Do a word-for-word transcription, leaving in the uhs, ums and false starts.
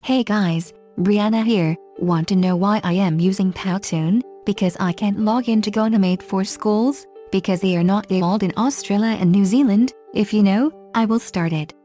Hey guys, Brianna here. Want to know why I am using Powtoon? Because I can't log into Gonimate for schools, because they are not enabled in Australia and New Zealand. If you know, I will start it.